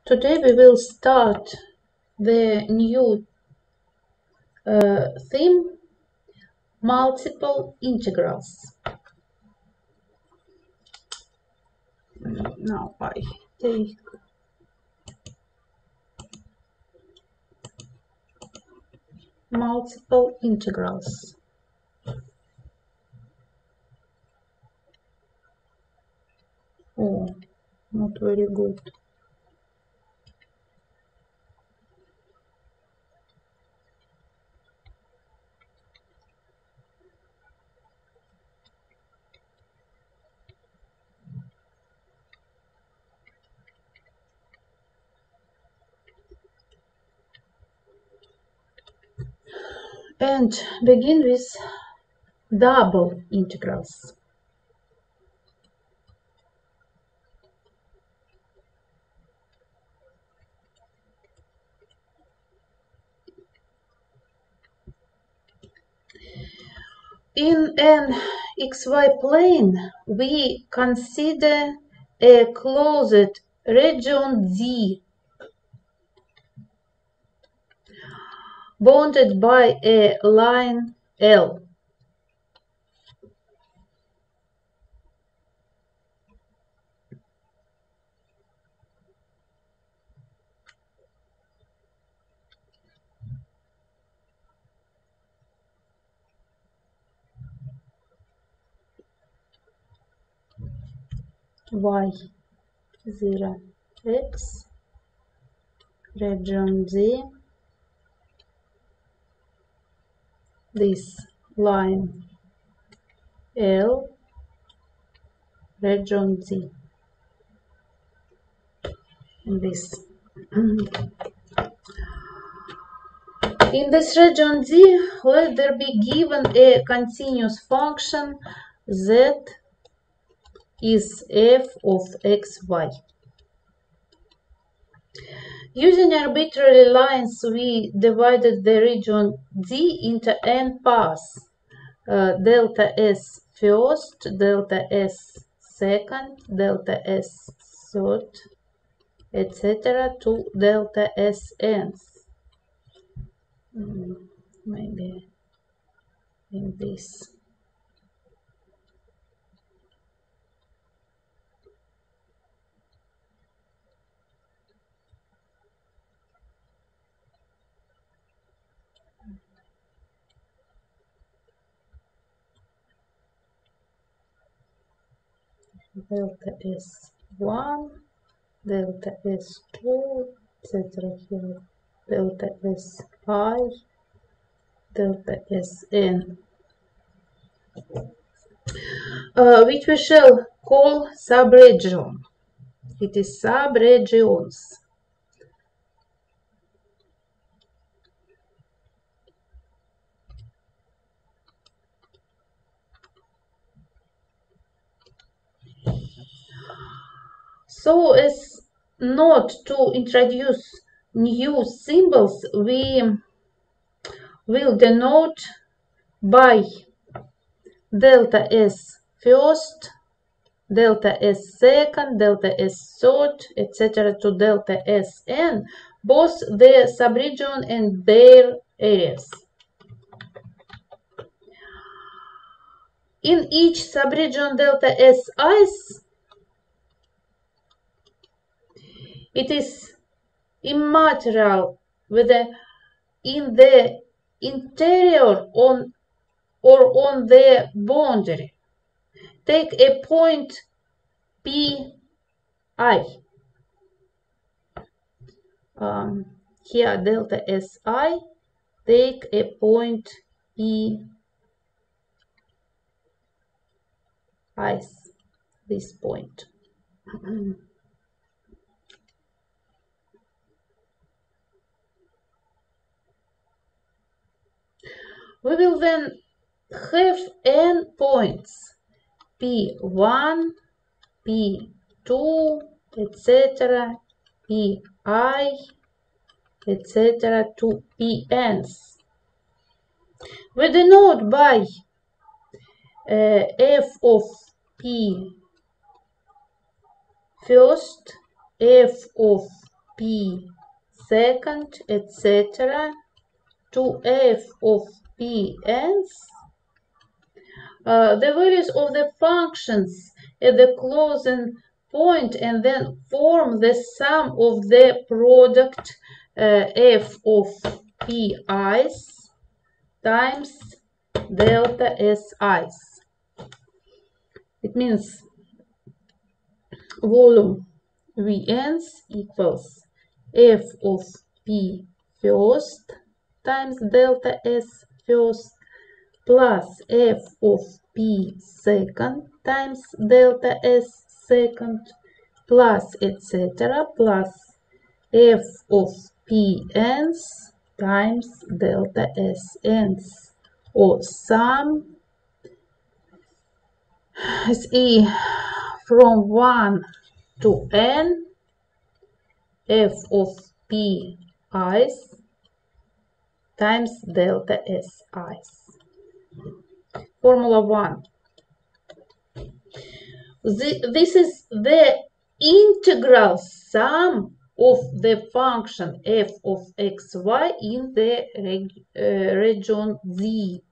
Today we will start the new theme, multiple integrals. Now I take multiple integrals. Oh, not very good. And begin with double integrals. In an xy plane, we consider a closed region Z bounded by a line L. Y 0 x region Z, this line L region Z, this. In this region Z, let there be given a continuous function z is f of xy. Using arbitrary lines, we divided the region Z into n paths, delta S first, delta S second, delta S third, etc. to delta S nth. Maybe in this. Delta S1, delta S2, etc. here, delta Si, delta Sn, which we shall call subregion. It is subregions. So as not to introduce new symbols, we will denote by delta S first, delta S second, delta S third, etc. to delta Sn, both the subregion and their areas. In each subregion delta Si, it is immaterial whether in the interior on the boundary. Take a point Pi. Here delta Si, take a point Pi, this point. We will then have n points P1, P2, etc., Pi, etc. to Pn's. We denote by f of P first, f of p second, etc. to f of p nth, the values of the functions at the closing point, and then form the sum of the product f of p i's times delta s i's. It means volume Vn's equals f of p first times delta s first plus f of p second times delta s second plus etc. plus f of p nth times delta s nth, or sum SE from 1 to n f of p i's times delta s i's. Formula 1. This is the integral sum of the function f of xy in the region Z.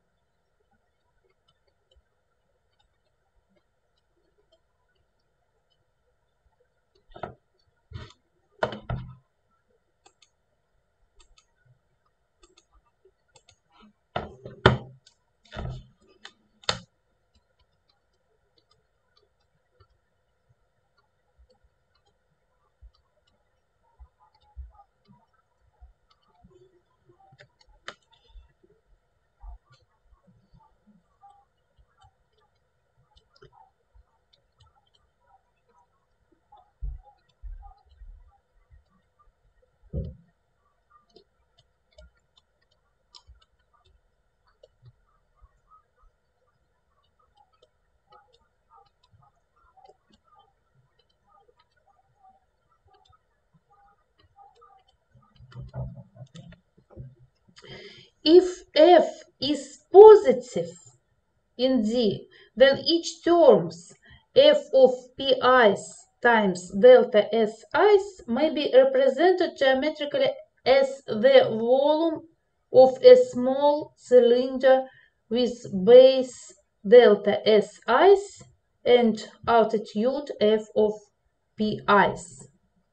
If f is positive in D, then each terms f of pi's times delta si's may be represented geometrically as the volume of a small cylinder with base delta si's and altitude f of pi's.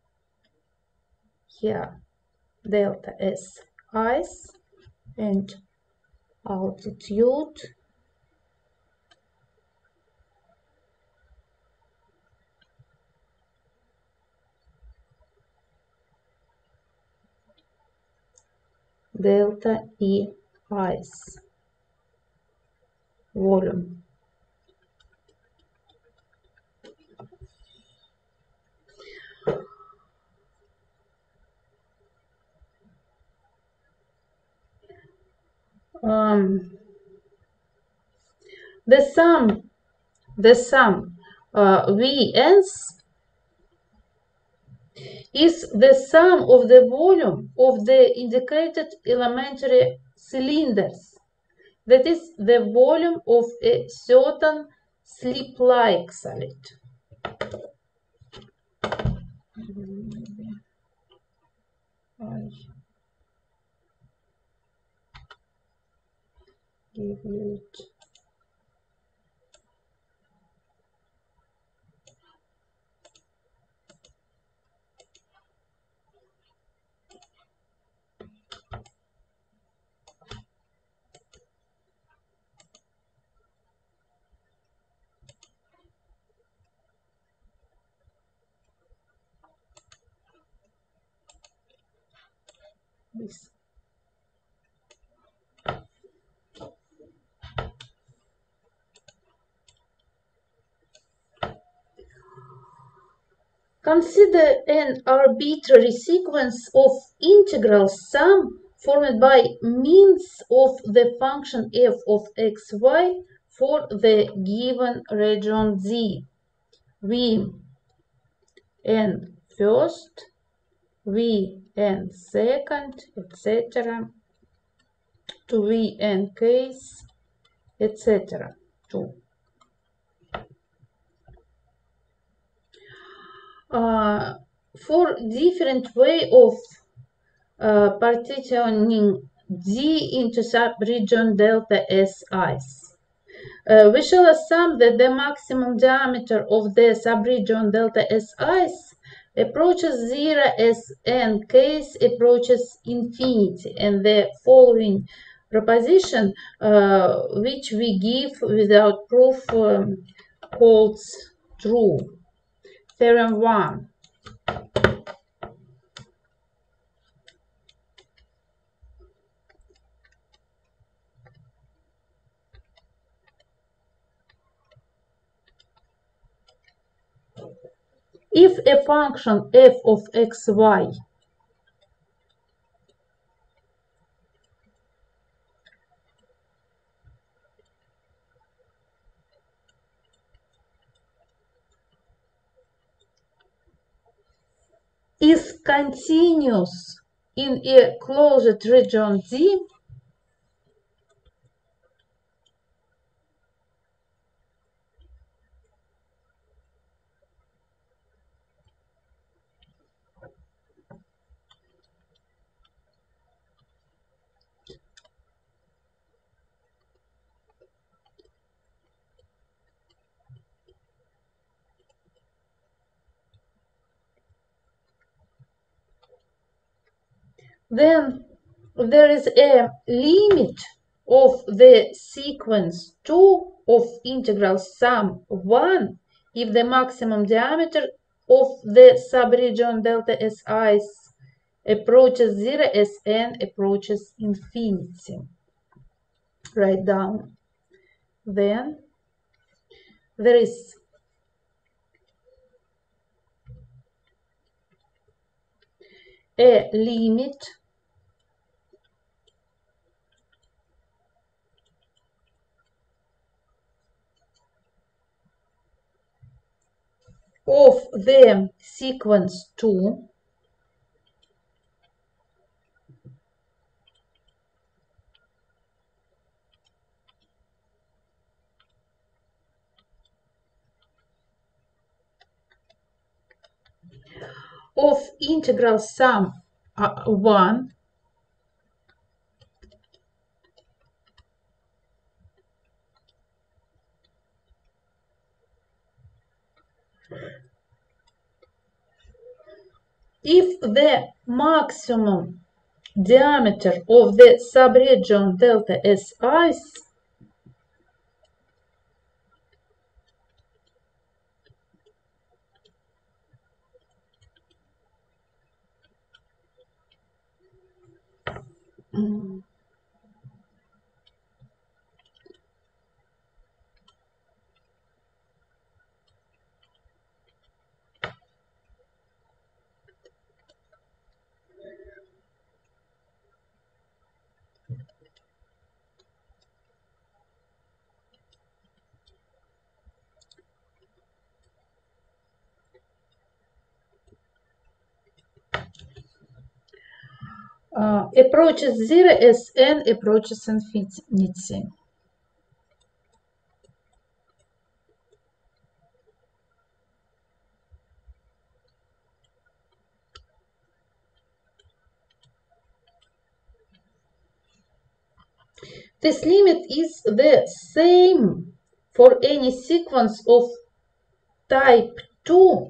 Here delta si's and altitude delta i's volume. The sum Vn's is the sum of the volume of the indicated elementary cylinders, that is, the volume of a certain slip-like solid. I give it this. Consider an arbitrary sequence of integral sum formed by means of the function f of xy for the given region Z. Vn first, Vn second, etc. to Vn case, etc. to for different way of partitioning D into subregion delta S ice. We shall assume that the maximum diameter of the subregion delta S ice approaches 0 as n case approaches infinity, and the following proposition, which we give without proof, holds true. Theorem 1. If a function f of xy is continuous in a closed region D, then there is a limit of the sequence 2 of integral sum 1 if the maximum diameter of the subregion delta S ice approaches 0 as n approaches infinity. Write down. Then there is a limit of the sequence 2 of integral sum 1 if the maximum diameter of the subregion delta S ice approaches 0 as n approaches infinity. This limit is the same for any sequence of type 2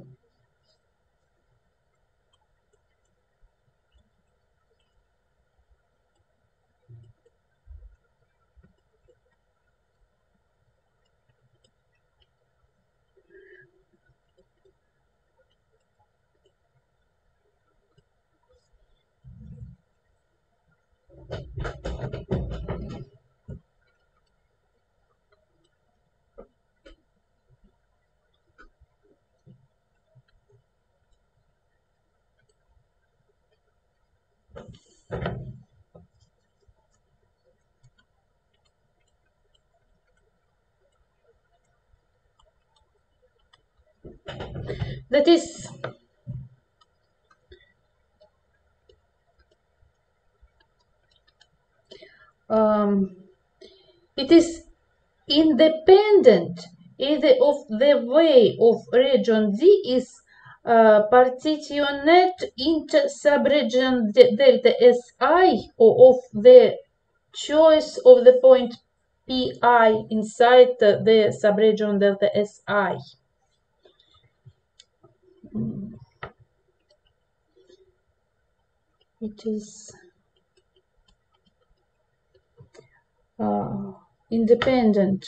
that is it is independent either of the way of region D is partitioned into subregion delta Si or of the choice of the point Pi inside the subregion delta Si. It is independent.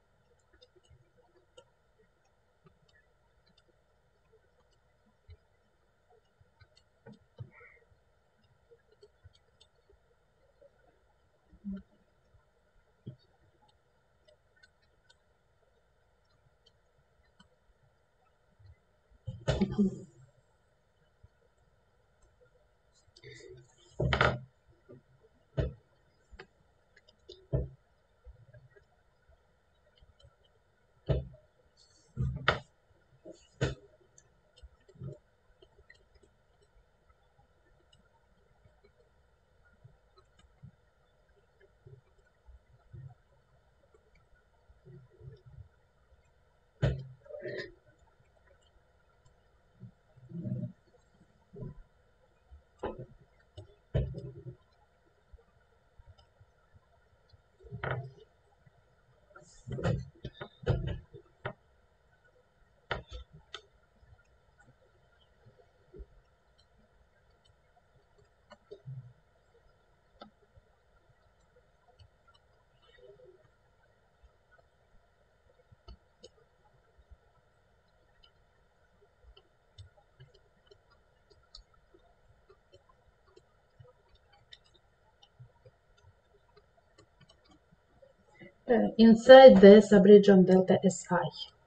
Inside the subregion delta Si.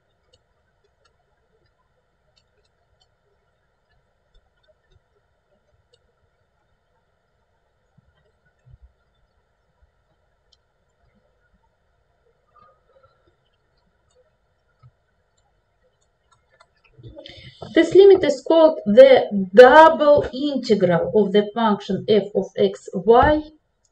This limit is called the double integral of the function f of x, y.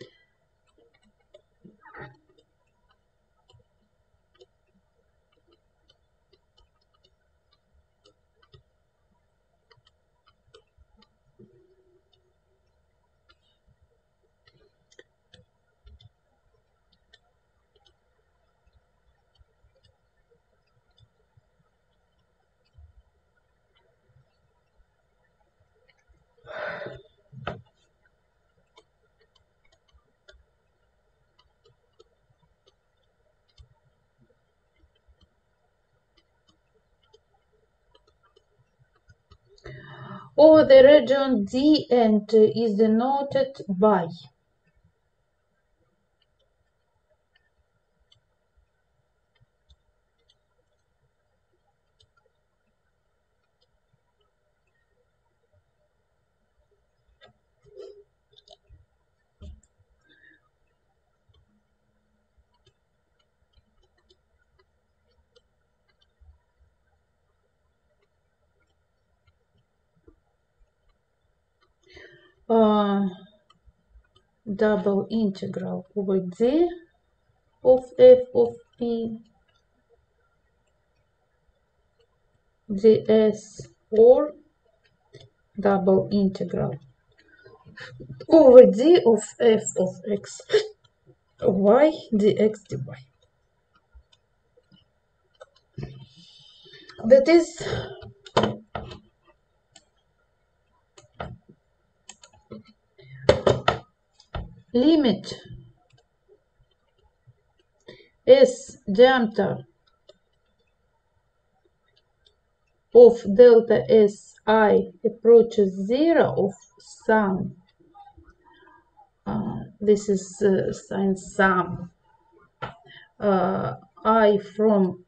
Over the region D and is denoted by double integral over D of f of p ds, or double integral over D of f of x y dx dy. That is limit S diameter of delta Si approaches 0 of sum. This is sign sum I from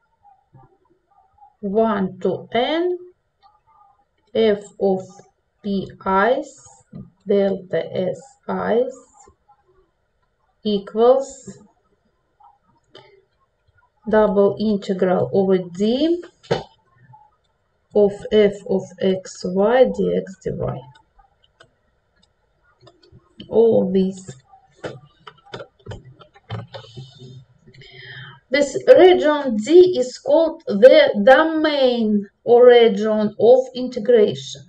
1 to n f of pi's delta si's equals double integral over d of f of xy dx dy. All these. This region D is called the domain or region of integration.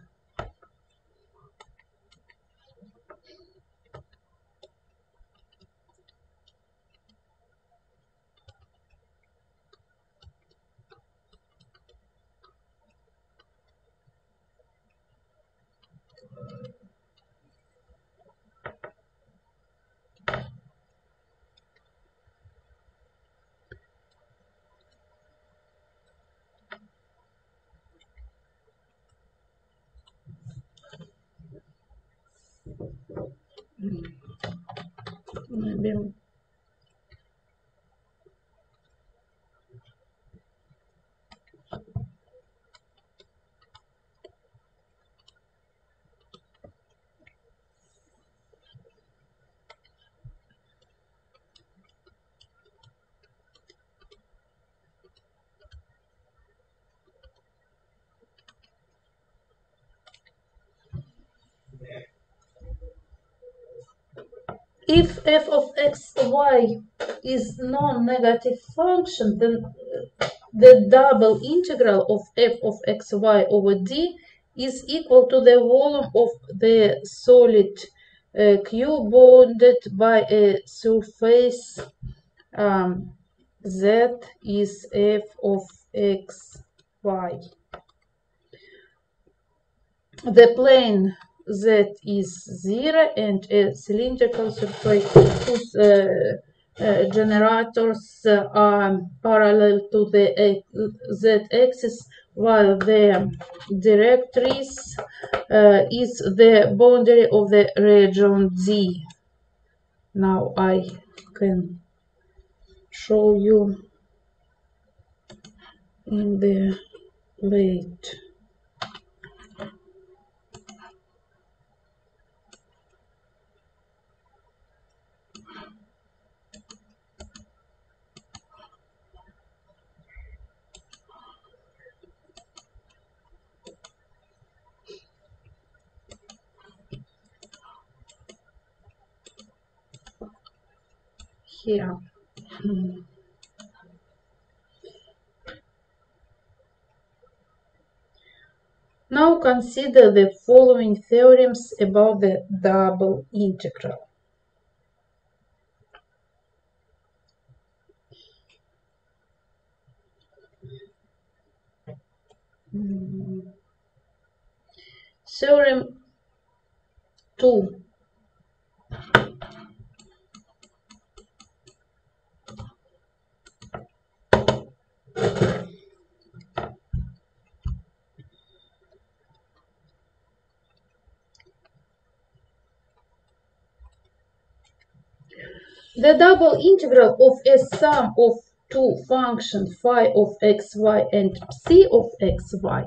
Maybe. If f of x, y is non-negative function, then the double integral of f of x, y over d is equal to the volume of the solid Q bounded by a surface z is f of x, y. The plane Z is 0 and a cylindrical surface whose generators are parallel to the z-axis, while the directrix is the boundary of the region Z. Now I can show you in the plate. Here. Now consider the following theorems about the double integral. Theorem 2. The double integral of a sum of two functions phi of xy and psi of xy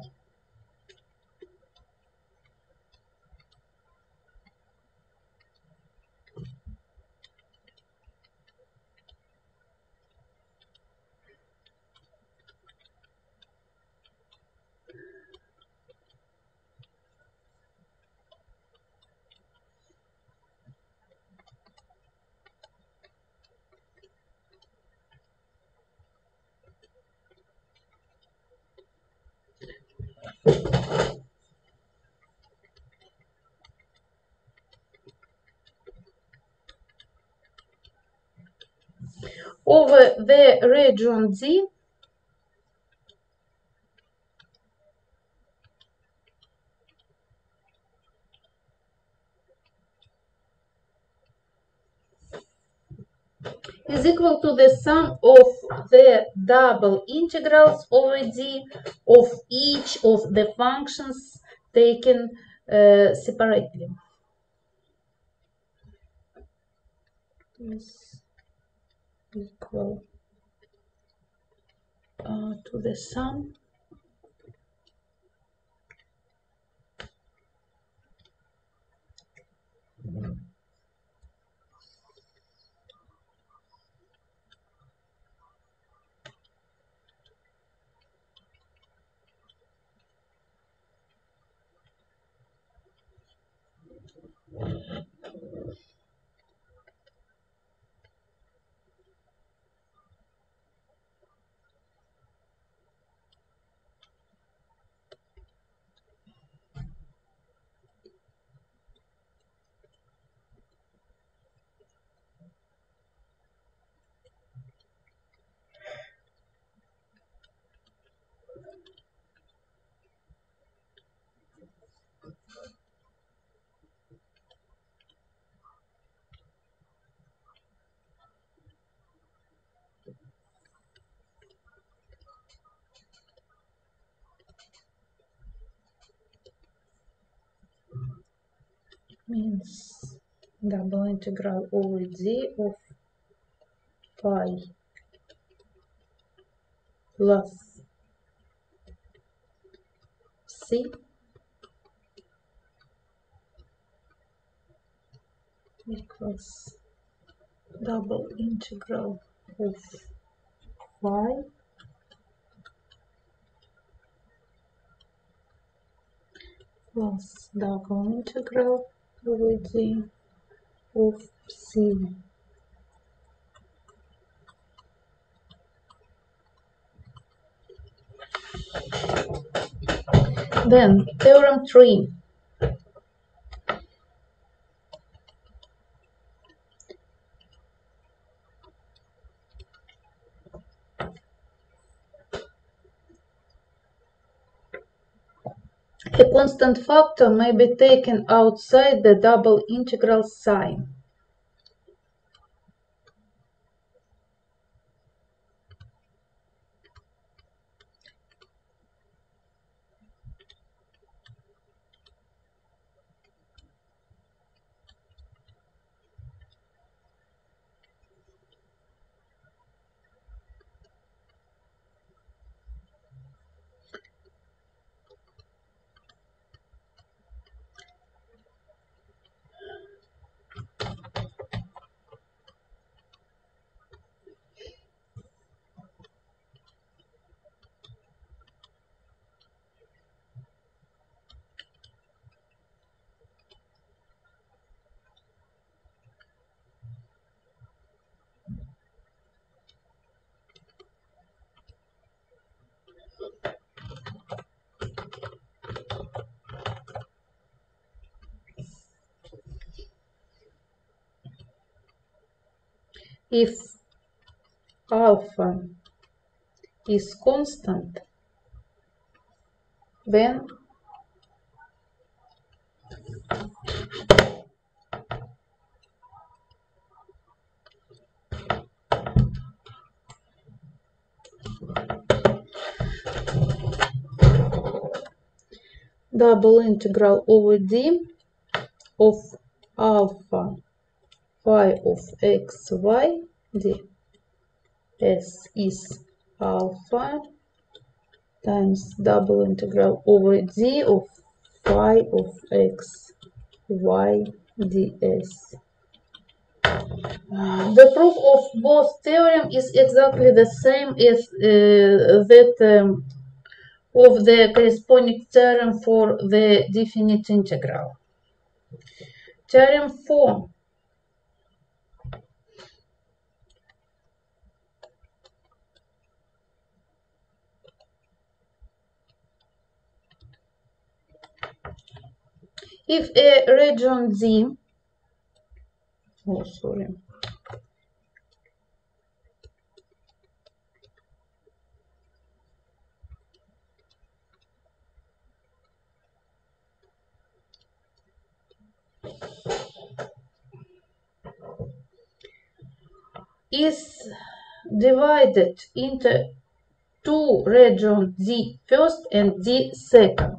over the region Z is equal to the sum of the double integrals over D of each of the functions taken separately. Is equal to the sum means double integral over d of pi plus c equals double integral of phi plus double integral over d of c. Then theorem 3. A constant factor may be taken outside the double integral sign. If alpha is constant, then double integral over d of alpha phi of x y ds is alpha times double integral over d of phi of x y ds. The proof of both theorem is exactly the same as that of the corresponding theorem for the definite integral. Theorem 4. If a region Z, is divided into two regions, Z first and Z second.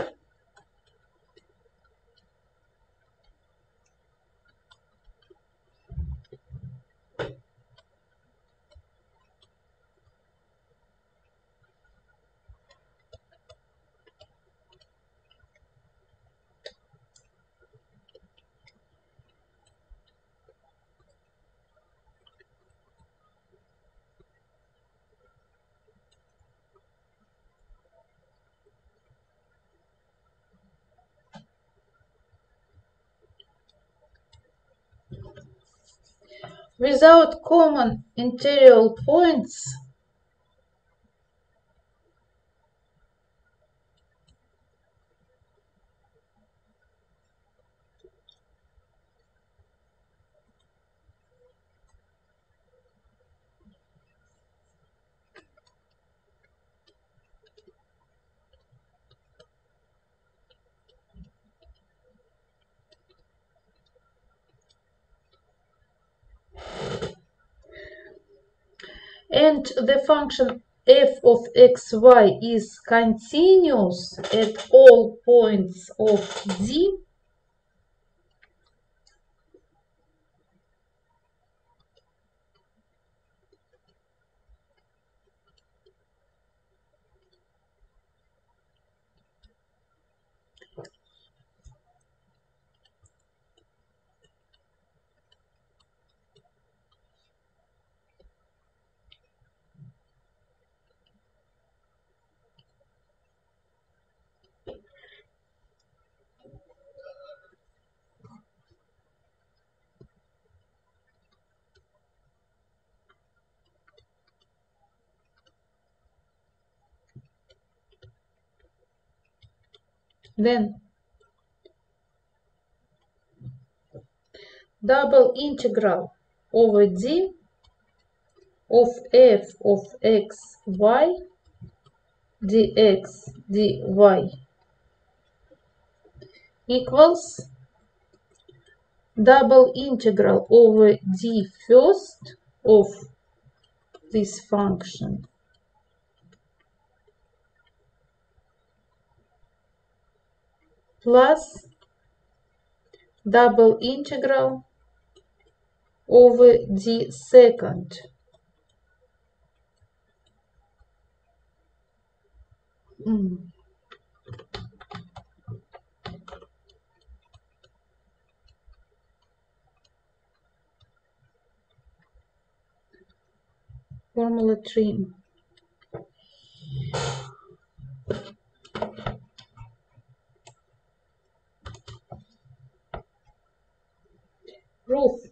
Without common interior points, and the function f of xy is continuous at all points of Z, Then double integral over d of f of x y dx dy equals double integral over d first of this function plus double integral over d second. Formula 3. Proof.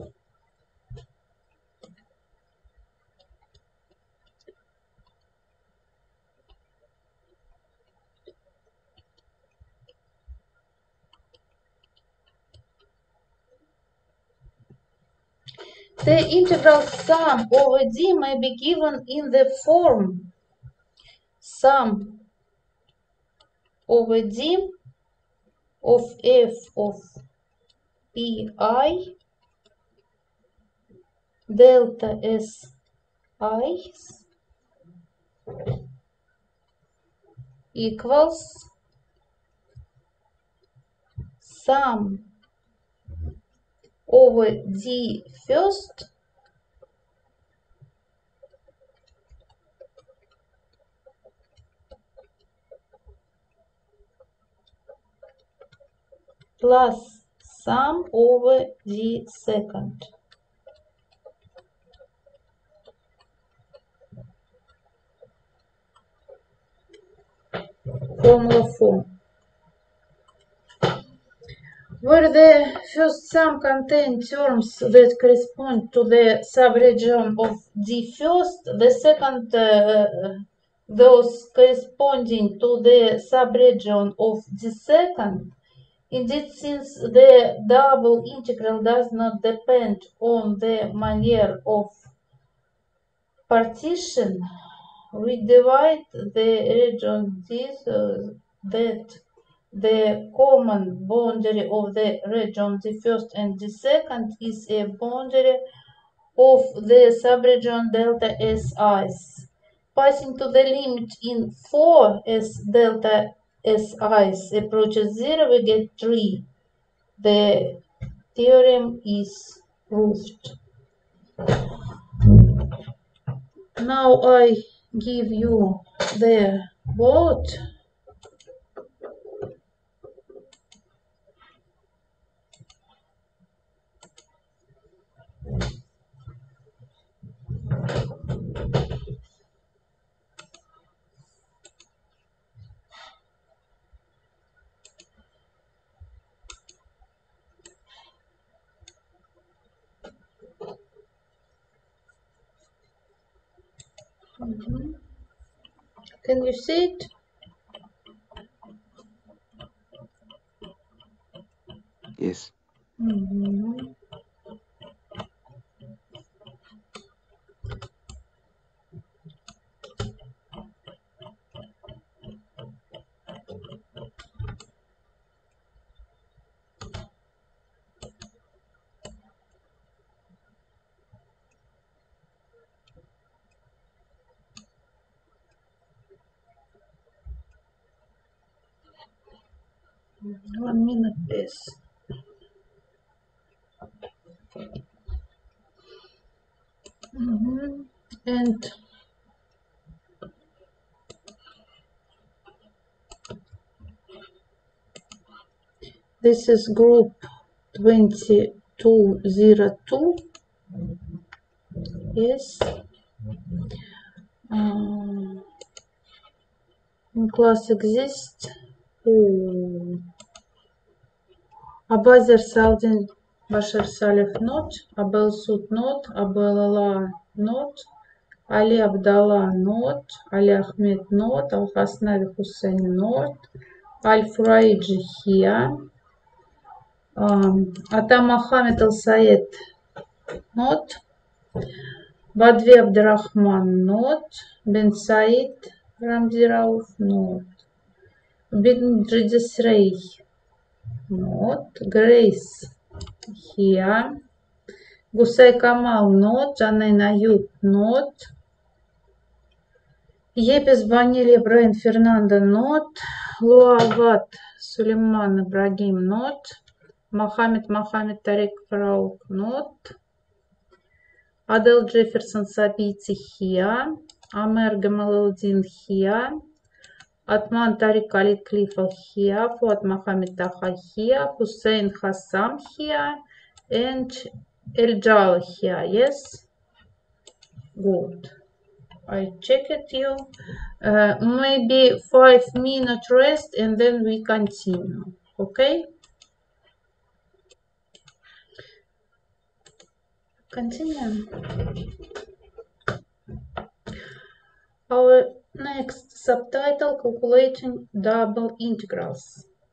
The integral sum over d may be given in the form sum over d of f of pi delta s I equals sum over d first plus sum over d second. Formula 4. Where the first sum contains terms that correspond to the subregion of d first, the second those corresponding to the subregion of d second. Indeed, since the double integral does not depend on the manner of partition, we divide the region D so that the common boundary of the region the first and the second is a boundary of the subregion delta Si. Passing to the limit in 4 as delta Si approaches 0, we get 3. The theorem is proved. Now I give you the vote. Can you see it? Yes. 1 minute, please. And this is group 2202. Yes. In class exists Abazer Saldin Bashar Saleh not, Abel Sud not, Abel Allah not, Ali Abdallah not, Ali Ahmed not, Al Hasnavi Hussein not, Al-Furaij here. Ata Mohammed Al-Sayed not. Badwi Abdurrahman not. Ben Said Ramzi Rauf not. Bin Redisrey not. Grace here. Gusay Kamal not. Janine Ayub not. Yepes Vanil Ibrahim Fernando not. Luawat Suleiman Ibrahim not. Mohammed Tariq Farouk not. Adel Jefferson Sabiti here. Amer Gamaluddin here. Atman Tariq Khalid Klifa here. Fuad Mohammed Taha here. Hussein Hassam here. And El Jal here. Yes? Good. I checked you. Maybe 5-minute rest and then we continue. Okay? Continue. Our next subtitle, calculating double integrals.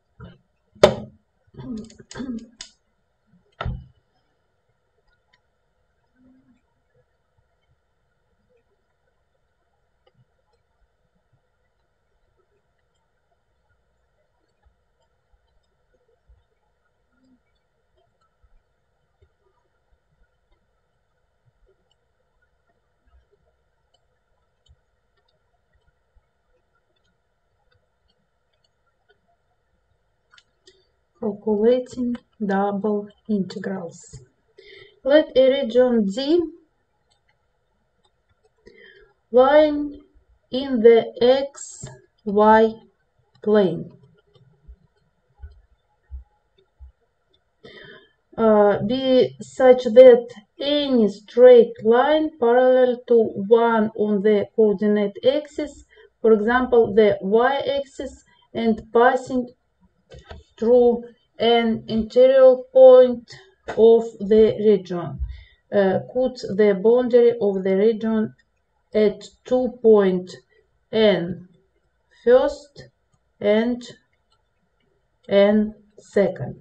Calculating double integrals. Let a region D lying in the xy plane be such that any straight line parallel to one on the coordinate axis, for example the y-axis, and passing through an interior point of the region, cuts the boundary of the region at 2 points n first and n second.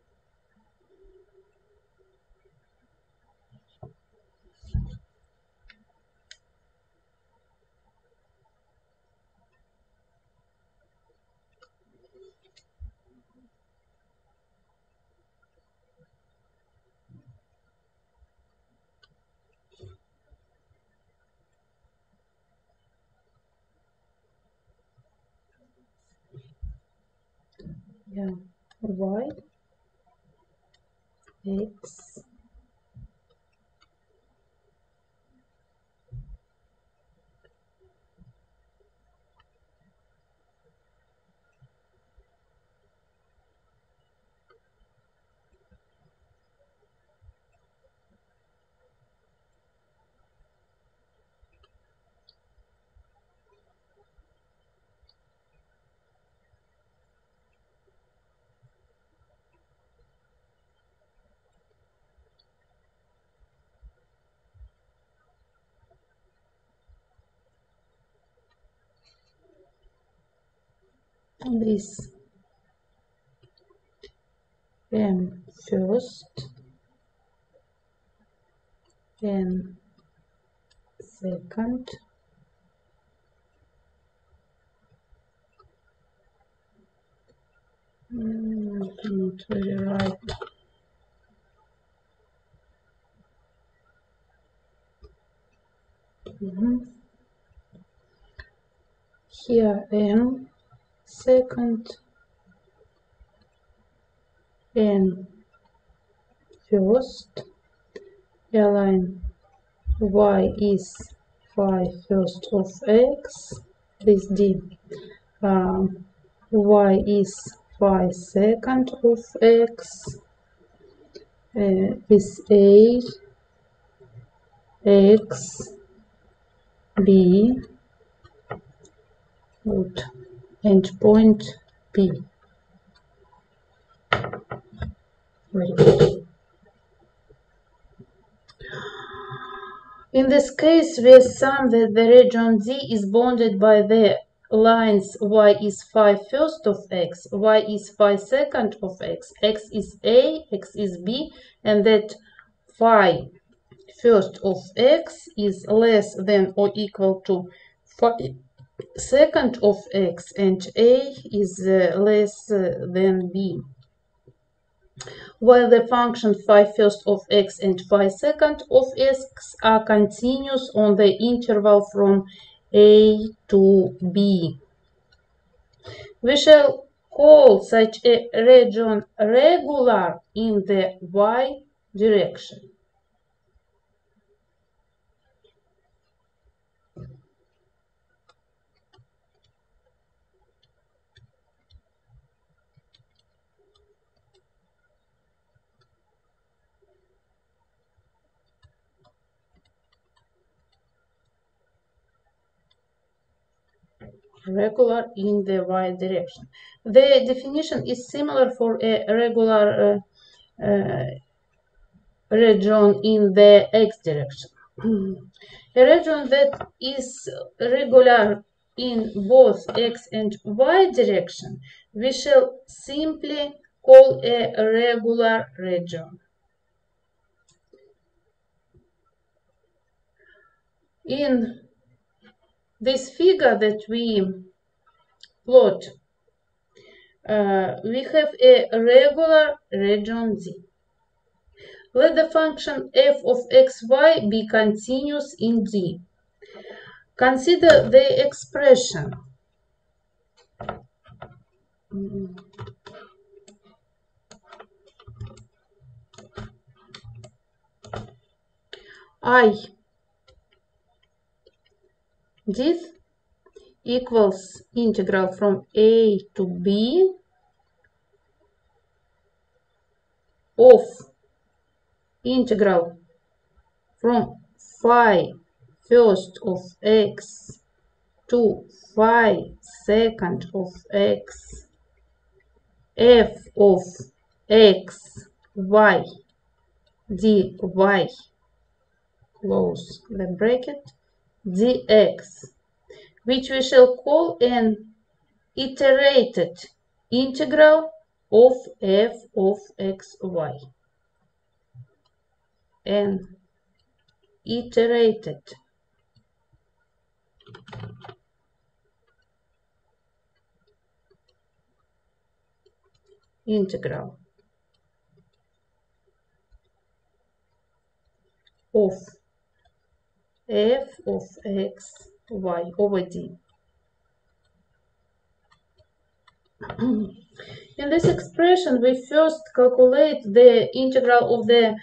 Yeah, y, x, this n first, n second, not very right. Here n second, n first, align y is phi first of x, this d, y is phi second of x, this a, x, b, good, and point p. Very good. In this case, we assume that the region D is bounded by the lines y is phi first of x, y is phi second of x is a, x is b, and that phi first of x is less than or equal to phi second of x, and a is less than b. While the function phi first of x and phi second of x are continuous on the interval from a to b. We shall call such a region regular in the y direction. Regular in the y direction. The definition is similar for a regular region in the x direction. A region that is regular in both x and y direction, we shall simply call a regular region. In this figure that we plot, we have a regular region Z. Let the function f of xy be continuous in D. Consider the expression I dth equals integral from a to b of integral from phi first of x to phi second of x f of x y dy close the bracket dx, which we shall call an iterated integral of f of xy. An iterated integral of f of x y over d. In this expression, we first calculate the integral of the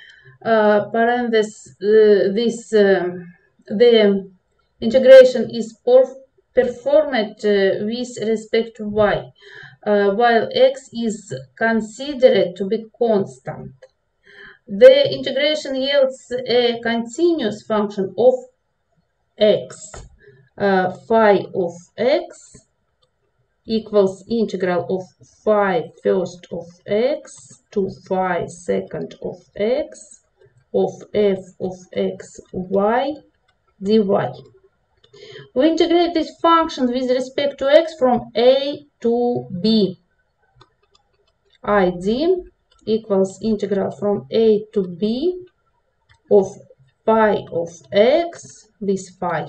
the integration is performed with respect to y, while x is considered to be constant. The integration yields a continuous function of x, phi of x equals integral of phi first of x to phi second of x of f of x y dy. We integrate this function with respect to x from a to b. id equals integral from a to b of phi of x with phi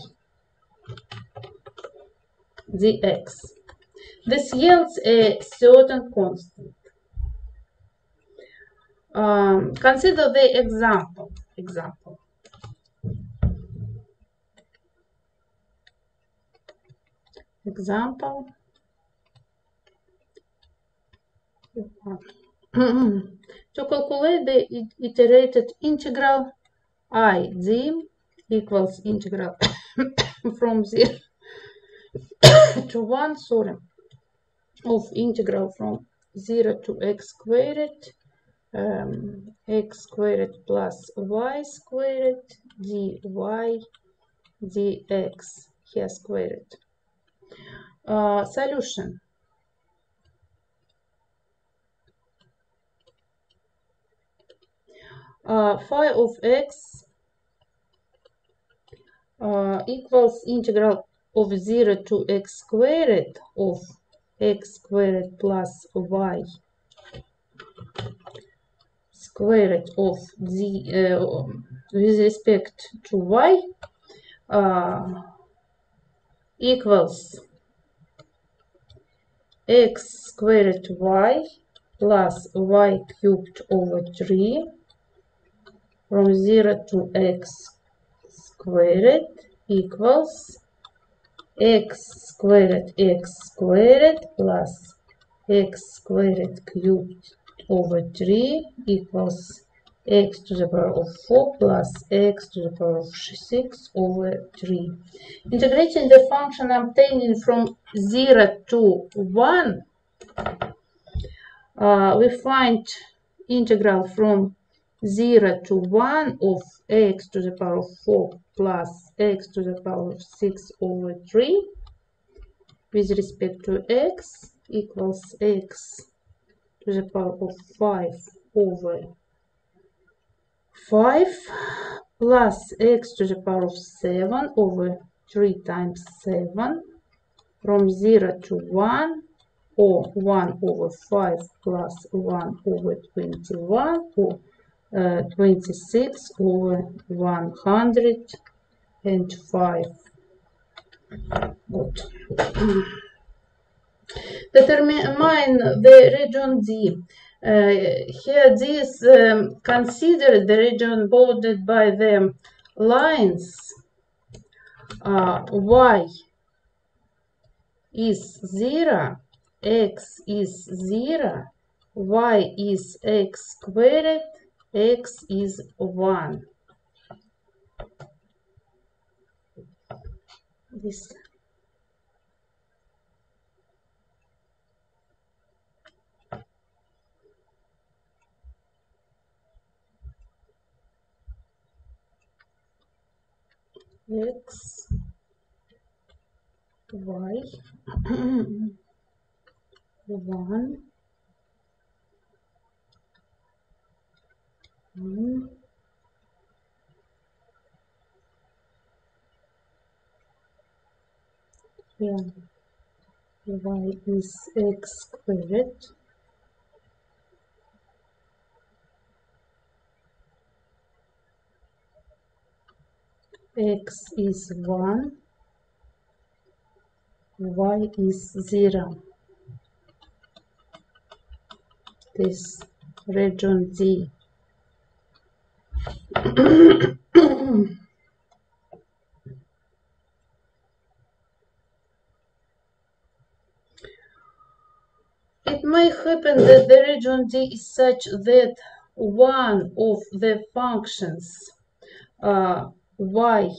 dx. This yields a certain constant. Consider the example. To calculate the iterated integral, id equals integral from 0 to 1, of integral from 0 to x squared, x squared plus y squared dy dx here squared. Solution. Phi of x equals integral of 0 to x squared of x squared plus y squared of with respect to y equals x squared y plus y cubed over 3 from 0 to x squared equals x squared plus x squared cubed over 3 equals x to the power of 4 plus x to the power of 6 over 3. Integrating the function obtaining from 0 to 1, we find integral from 0 to 1 of x to the power of 4 plus x to the power of 6 over 3 with respect to x equals x to the power of 5 over 5 plus x to the power of 7 over 3 times 7 from 0 to 1, or 1 over 5 plus 1 over 21, or 26 over 105. Good. Determine the region D. Here D is considered the region bounded by the lines y is 0, x is 0, y is x squared, x is 1. This x, y, 1, 1, yeah, y is x squared, x is 1, y is 0. This region D. It may happen that the region D is such that one of the functions y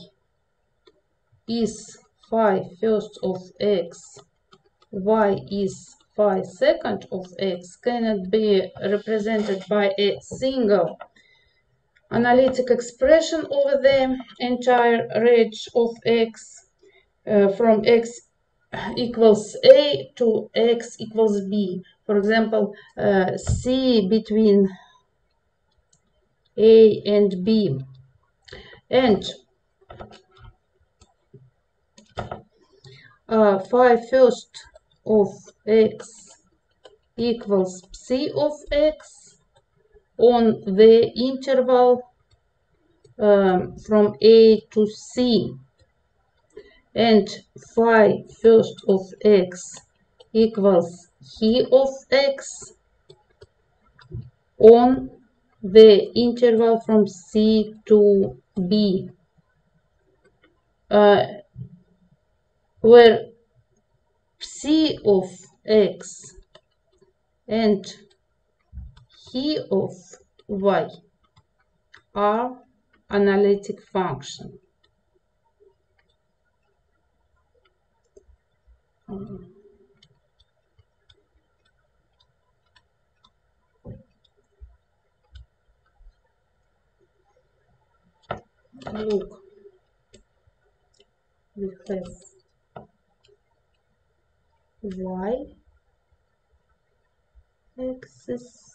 is phi first of x, y is phi second of x cannot be represented by a single analytic expression over the entire range of x from x equals a to x equals b. For example, c between a and b. And phi first of x equals psi of x on the interval from a to c, and phi first of x equals phi of x on the interval from c to b, where psi of x and phi of y are analytic function. Look, we have y axis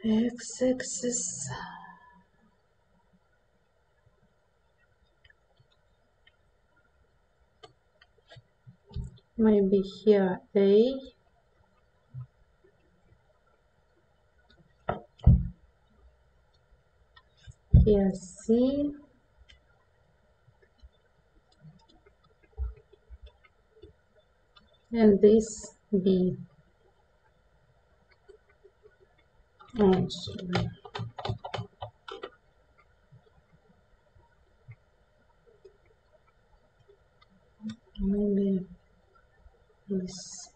x-axis, maybe here A, here C, and this B. Oh, sorry. Maybe this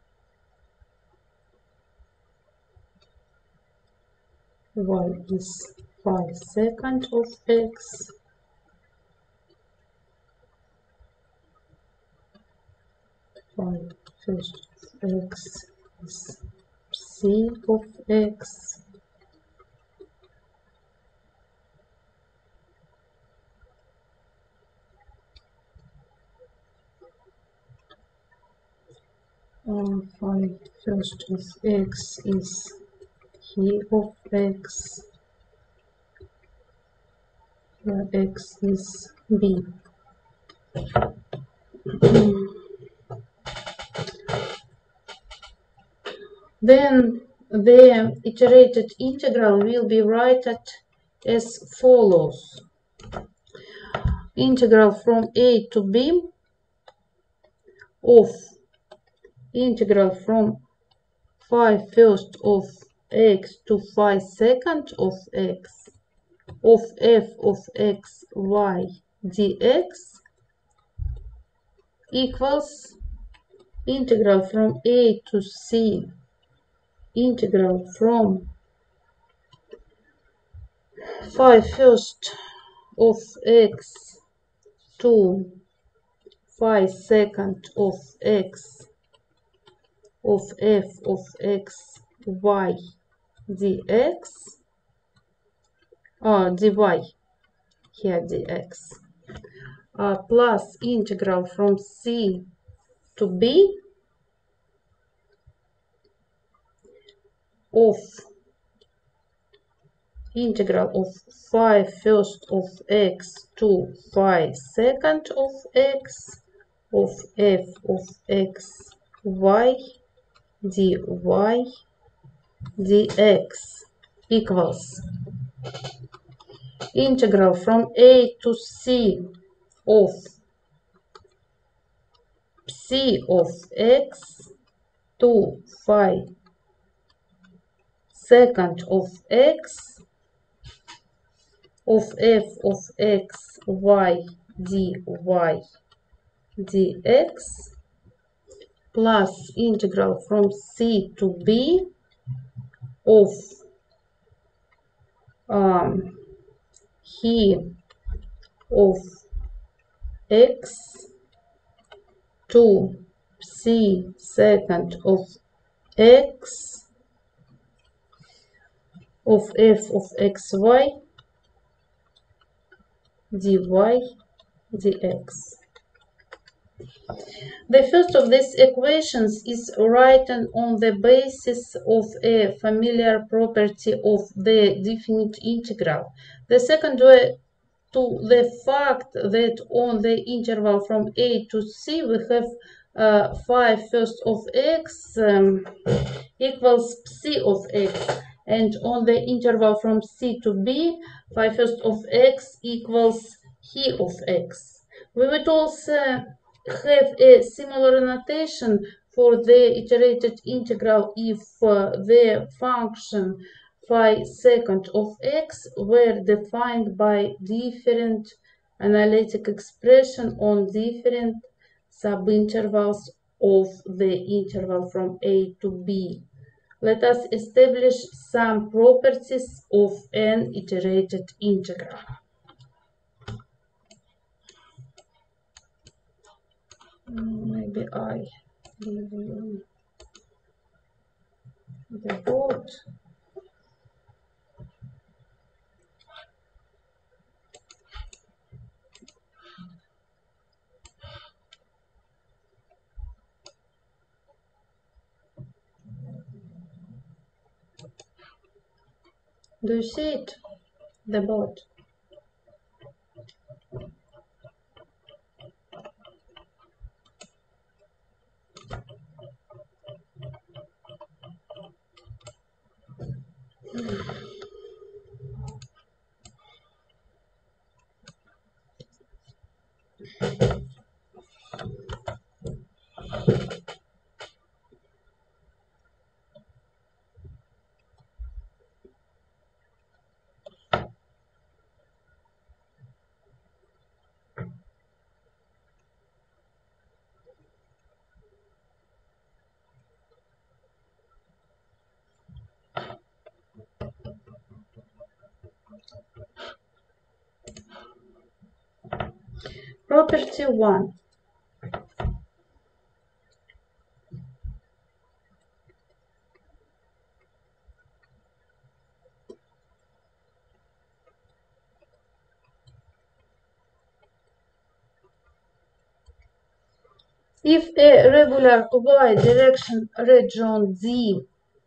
y is 5 second of x, first of x is c of x, first of x is he of x, where x is b. Then the iterated integral will be written as follows. Integral from a to b of integral from phi first of x to phi second of x of f of x y dx equals integral from a to c integral from phi first of x to phi second of x of f of x y dx dy here dx plus integral from c to b of integral of phi first of x to phi second of x of f of x y dy dx equals integral from a to c of c of x to phi second of x of f of x y dy dx plus integral from c to b of he of x to c second of x of f of xy dy dx. The first of these equations is written on the basis of a familiar property of the definite integral. The second way to the fact that on the interval from a to c we have phi first of x equals c of x, and on the interval from c to b phi first of x equals he of x. We would also have a similar notation for the iterated integral if the function phi second of x were defined by different analytic expression on different subintervals of the interval from a to b. Let us establish some properties of an iterated integral. Maybe I give you the board. Do you see it? The boat. Property 1. If a regular y direction region Z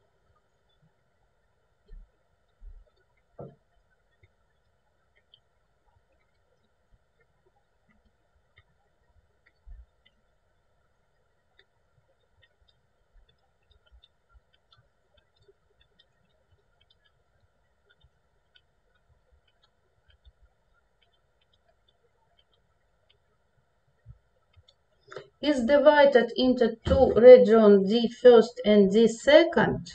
is divided into two regions Z first and Z second,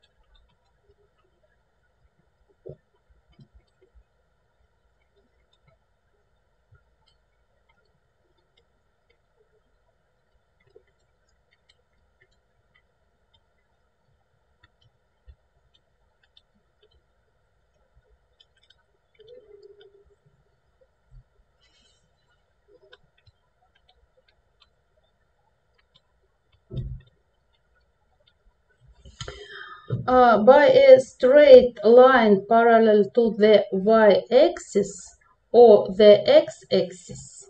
by a straight line parallel to the y-axis or the x-axis.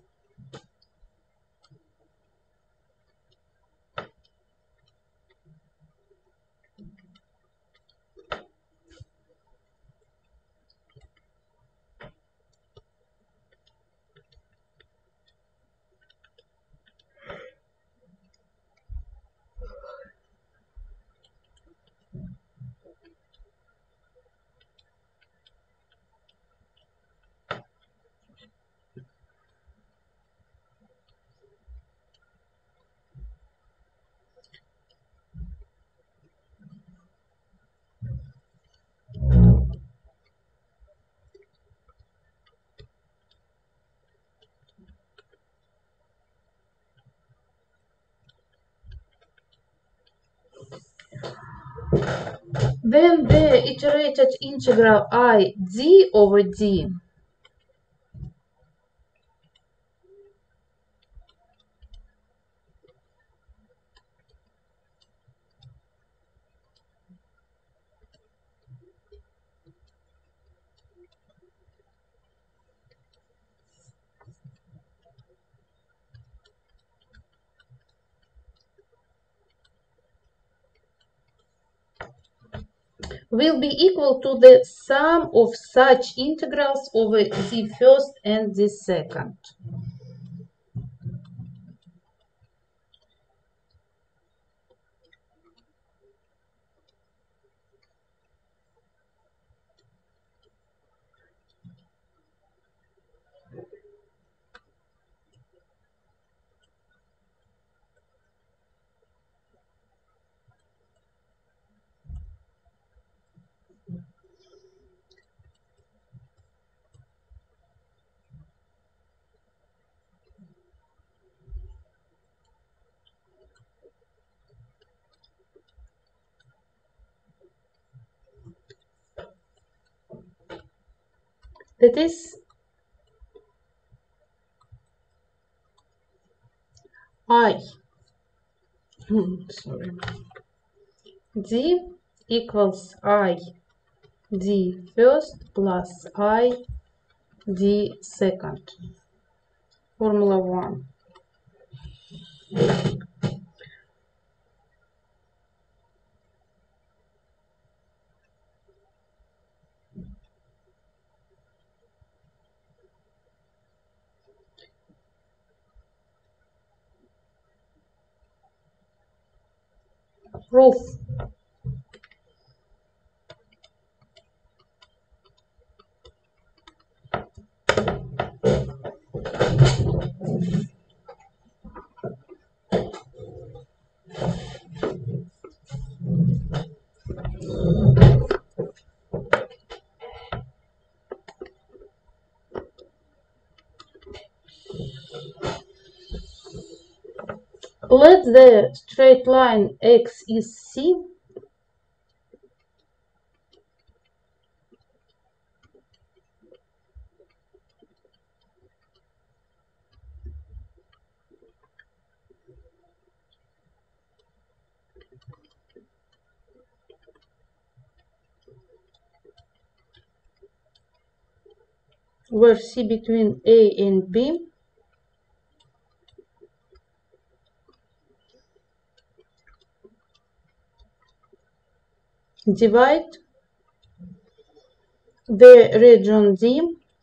Then the iterated integral I d over d will be equal to the sum of such integrals over the first and the second. That is I sorry, d equals I d first plus I d second. Formula 1. Proof. Let the straight line x is C. Where C between A and B. Divide the region D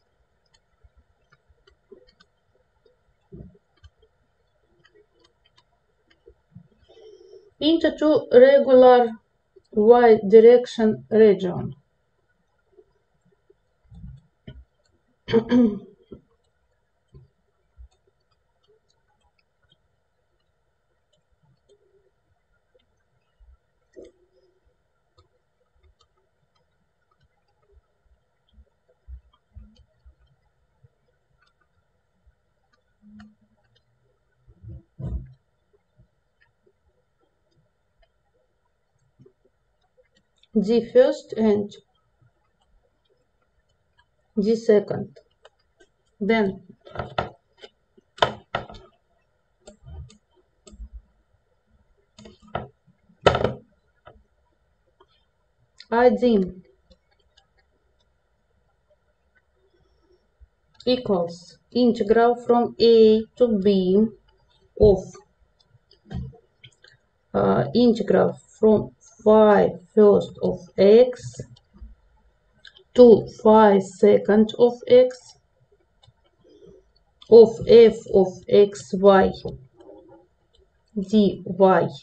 into two regular y direction regions. D first and D second. Then ID equals integral from A to B of integral from phi first of x to phi second of x of f of xy dy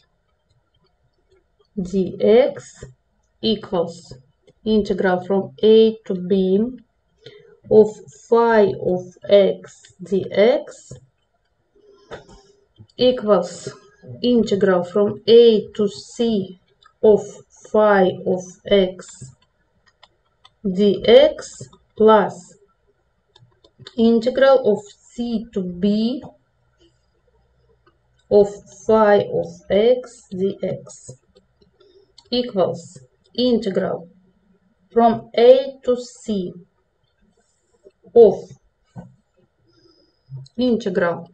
dx equals integral from A to B of phi of x dx equals integral from A to C of phi of x dx plus integral of C to B of phi of x dx equals integral from A to C of integral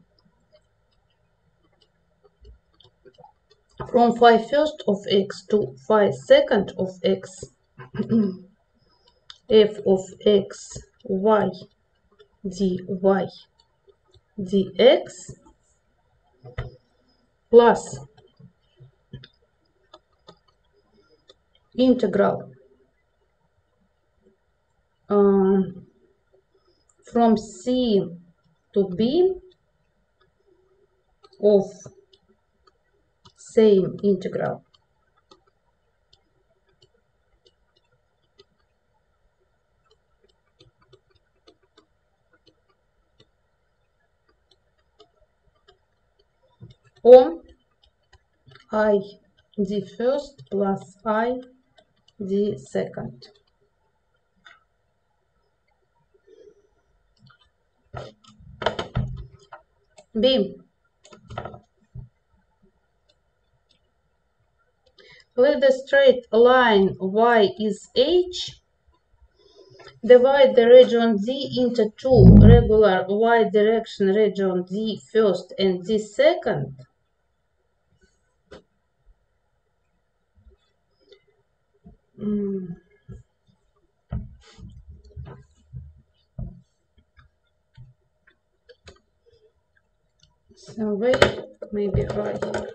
from phi first of x to phi second of x f of x y dy dx plus integral from C to B of same integral on I d first plus I d second. B. Let the straight line y is h. Divide the region D into two regular y direction region D first and D second. So wait, maybe right here.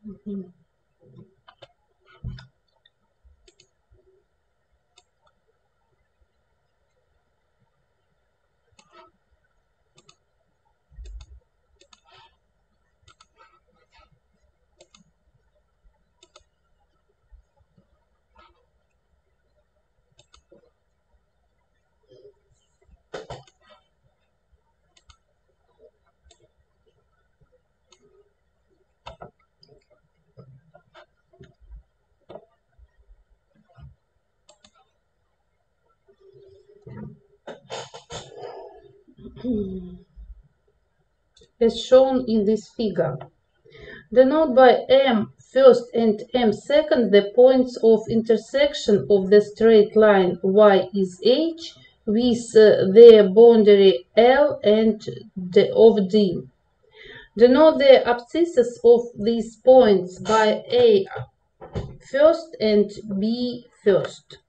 As shown in this figure. Denote by M first and M second the points of intersection of the straight line y is h with the boundary L and of D. Denote the abscisses of these points by A first and B first.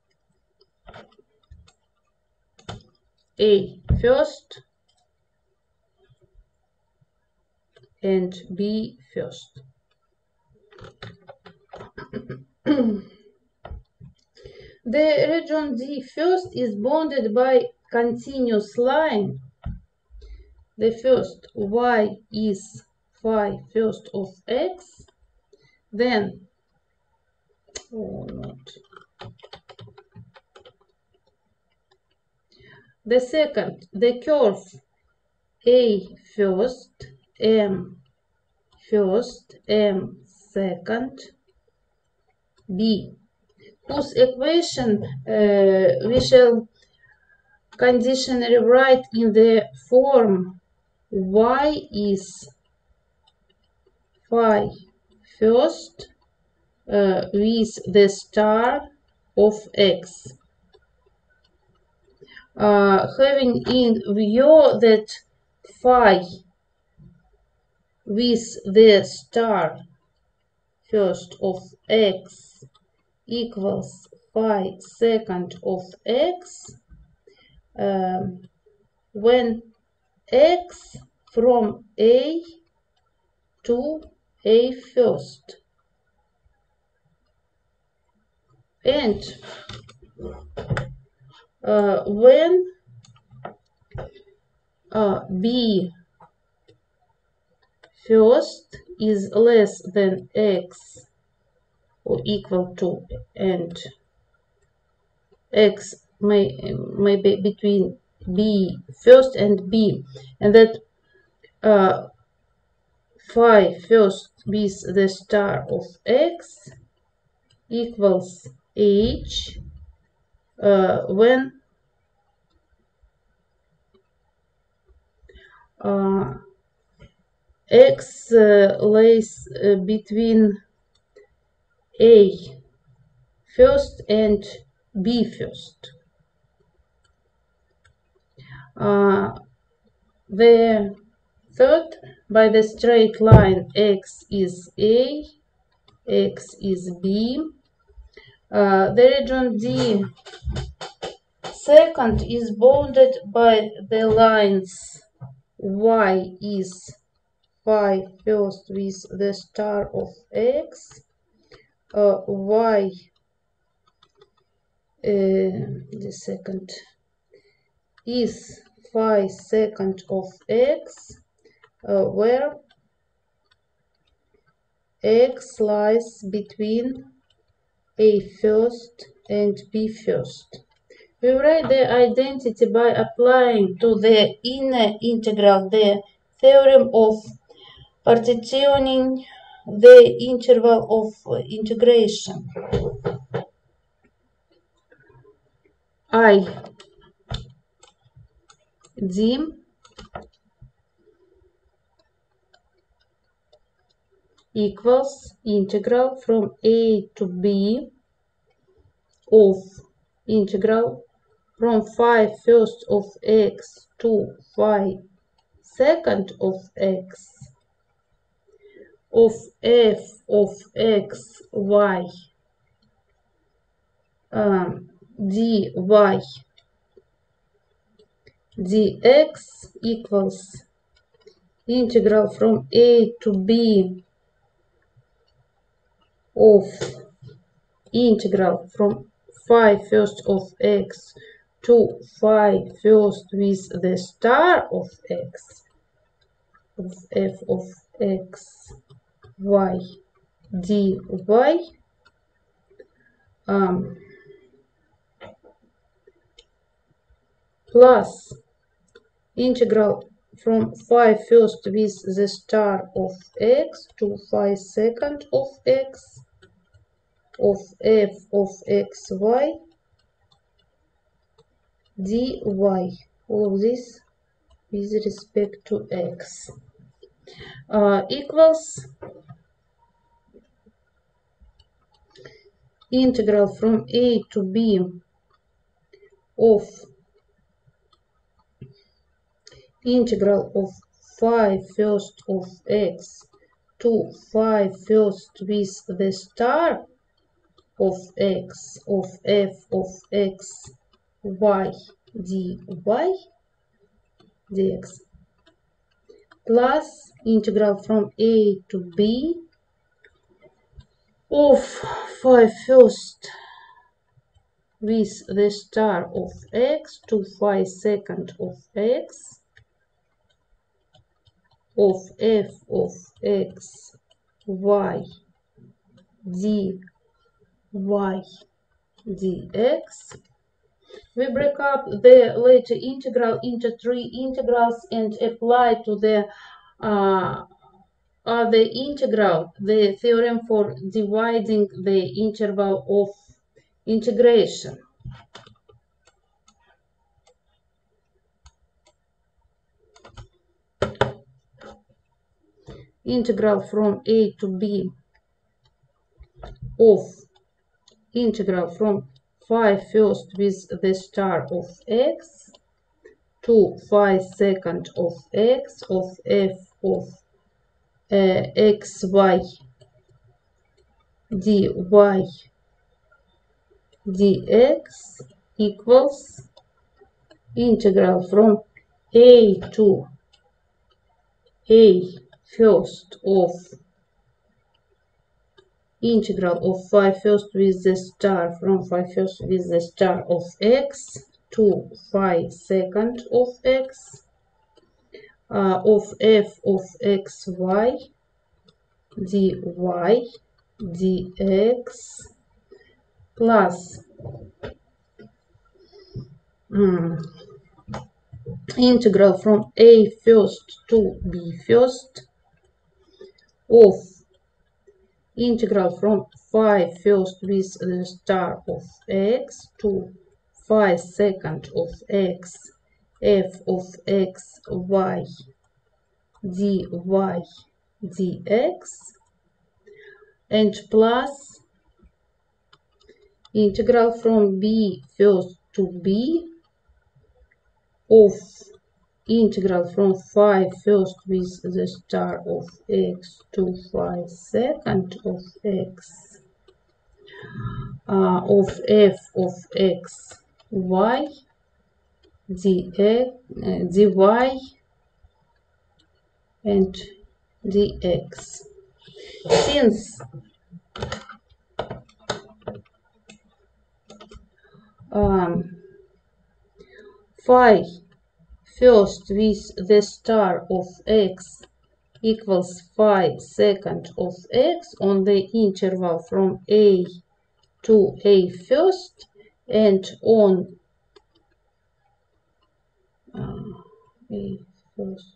A first and B first. The region D first is bounded by continuous line. The first y is phi first of x, then the second, the curve A first, M second, B, whose equation we shall conditionally write in the form y is phi first with the star of x. Having in view that phi with the star first of x equals phi second of x, when x from A to A first, and when B first is less than x or equal to, and x may be between B first and B, and that phi first with the star of x equals h when x lays between A first and B first. The third, by the straight line x is A, x is B. The region D second is bounded by the lines y is phi first with the star of x, y the second is phi second of x, where x lies between A first and B first. We write the identity by applying to the inner integral the theorem of partitioning the interval of integration. I d equals integral from A to B of integral from phi first of x to phi second of x of f of x y dy dx equals integral from A to B of integral from phi first of x to phi first with the star of x of f of x y dy plus integral from phi first with the star of x to phi second of x of f of xy dy, all of this with respect to x, equals integral from a to b of integral of phi first of x to phi first with the star of x of f of x y dy dx plus integral from a to b of phi first with the star of x to phi second of x of f of x y dy dx. We break up the later integral into three integrals and apply to the other integral the theorem for dividing the interval of integration. Integral from a to b of integral from phi first with the star of x to phi second of x of f of xy dy dx equals integral from a to a first of integral of phi first with the star from phi first with the star of x to phi second of x of f of xy dy dx plus integral from a first to b first of integral from phi first with the star of x to phi second of x f of x y dy dx and plus integral from b first to b of integral from phi first with the star of x to phi second of x of f of x y dy and dx. Since phi first with the star of x equals phi second of x on the interval from a to a first and on a first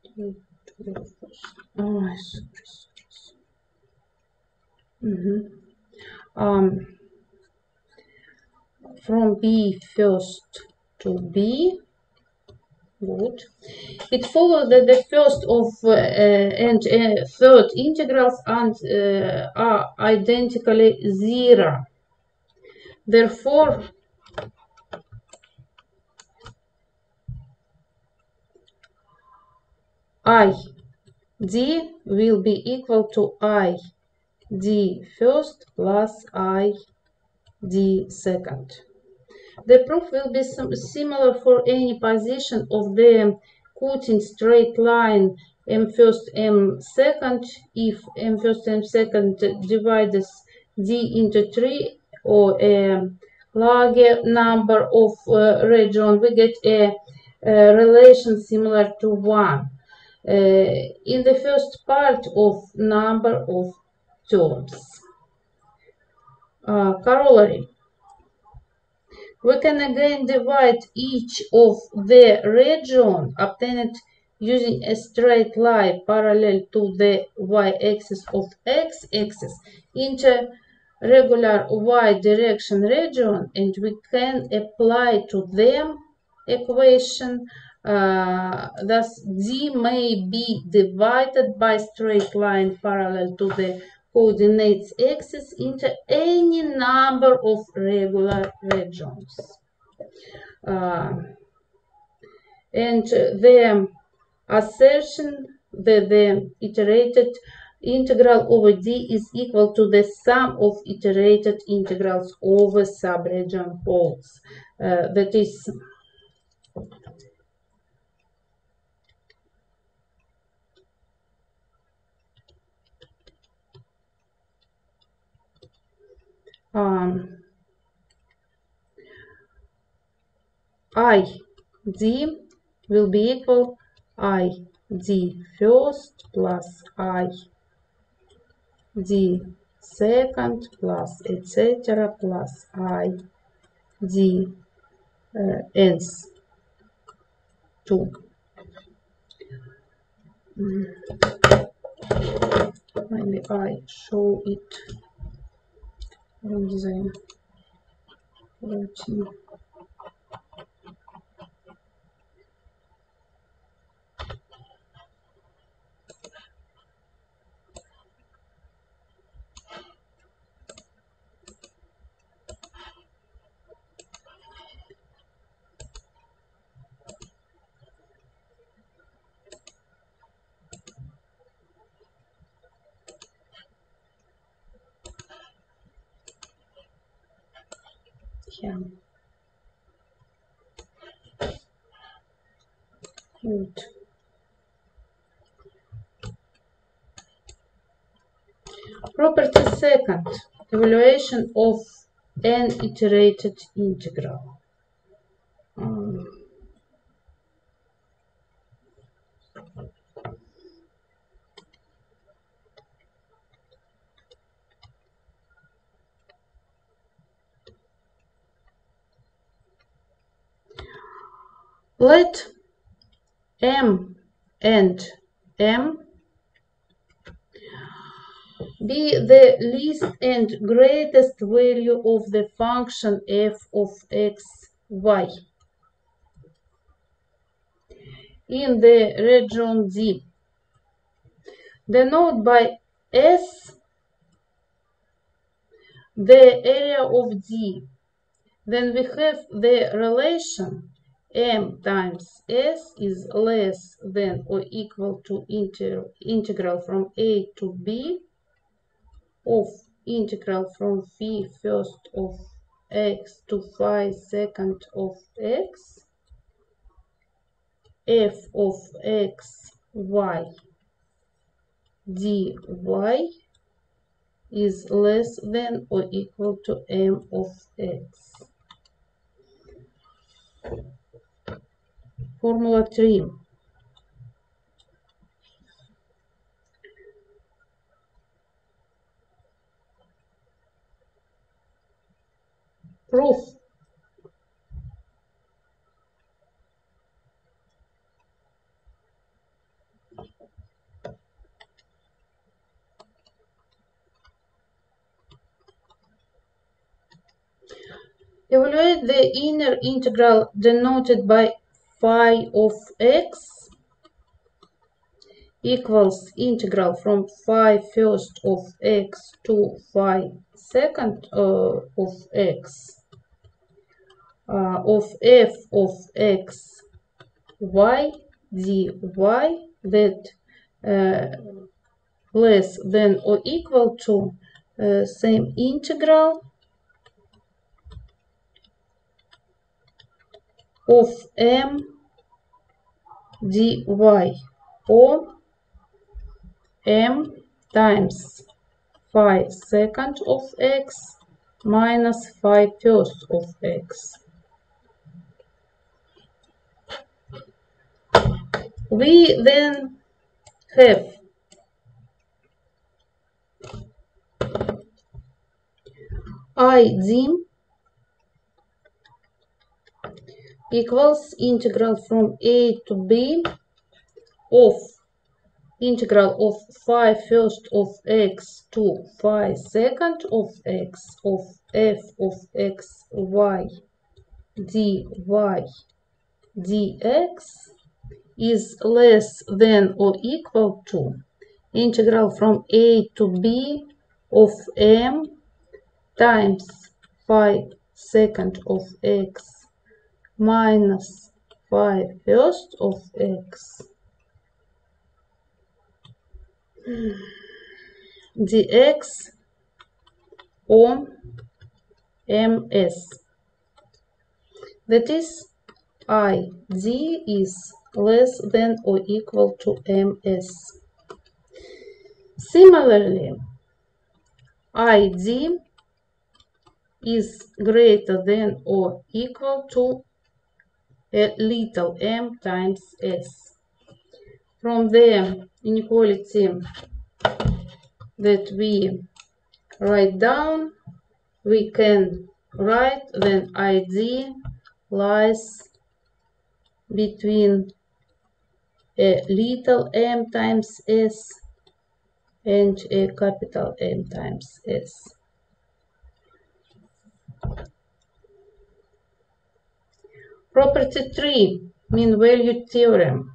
from b first to b. Good. It follows that the first of and third integrals are identically zero. Therefore, I d will be equal to I d first plus I d second. The proof will be similar for any position of the cutting straight line m first, m second, if m first, m second divides d into 3 or a larger number of regions, we get a relation similar to 1 in the first part of number of terms. Corollary. We can again divide each of the region obtained using a straight line parallel to the y-axis of x-axis into regular y-direction region, and we can apply to them equation. Thus, D may be divided by straight line parallel to the coordinates axis into any number of regular regions. And the assertion that the iterated integral over D is equal to the sum of iterated integrals over subregion holds. That is I d will be equal I d first plus I d second plus etc. plus I d nth two. Maybe I show it from the routine. Yeah. Good. Property second, evaluation of an iterated integral. Let m and m be the least and greatest value of the function f of x, y in the region D. Denote by S the area of D. Then we have the relation m times s is less than or equal to integral from a to b of integral from phi first of x to phi second of x, f of x y dy is less than or equal to m of x. Formula 3. Proof. Evaluate the inner integral denoted by phi of x equals integral from phi first of x to phi second of x of f of x y dy that less than or equal to same integral of m dy or m times phi second of x minus phi first of x. We then have ID equals integral from a to b of integral of phi first of x to phi second of x of f of x y dy dx is less than or equal to integral from a to b of m times phi second of x minus phi first of x dx on ms. That is, ID is less than or equal to ms. Similarly, ID is greater than or equal to a little m times s. From the inequality that we write down, we can write that ID lies between a little m times s and a capital M times s. Property 3, mean value theorem.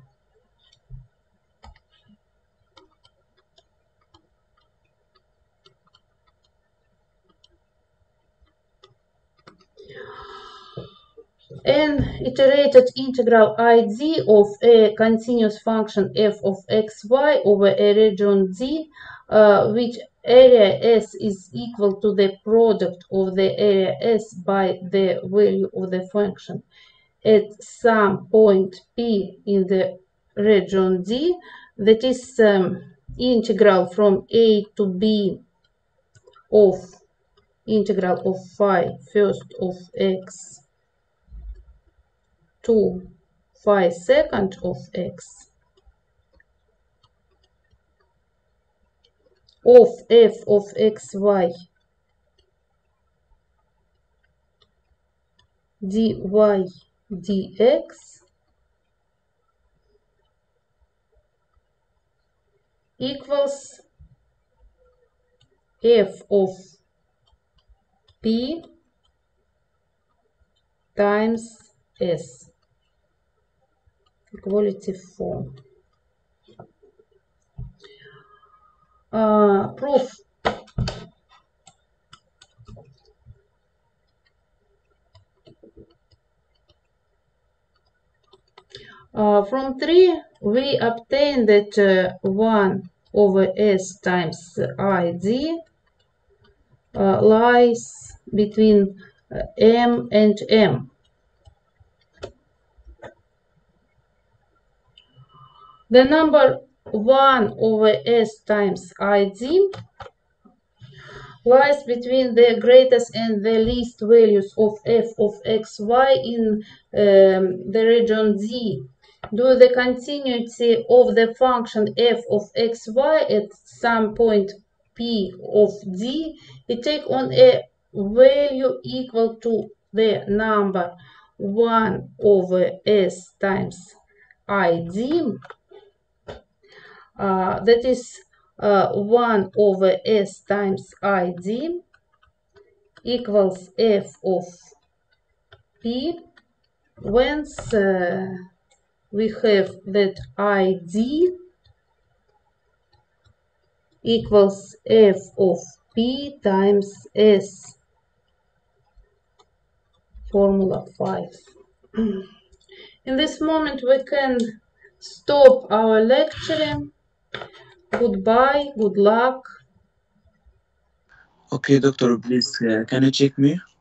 An iterated integral ID of a continuous function f of xy over a region D, which area S is equal to the product of the area S by the value of the function at some point P in the region D, that is integral from a to b of integral of phi first of x to phi second of x of f of xy dy dx equals f of p times s. Equality form. Proof. From 3 we obtain that 1 over s times id lies between m and m. The number 1 over s times id lies between the greatest and the least values of f of xy in the region D. Due to the continuity of the function f of xy at some point p of D, it takes on a value equal to the number 1 over s times id, that is 1 over s times id equals f of p, whence we have that id equals f of p times s. Formula 5. In this moment we can stop our lecture. Goodbye, good luck. Okay, doctor, please, can you check me?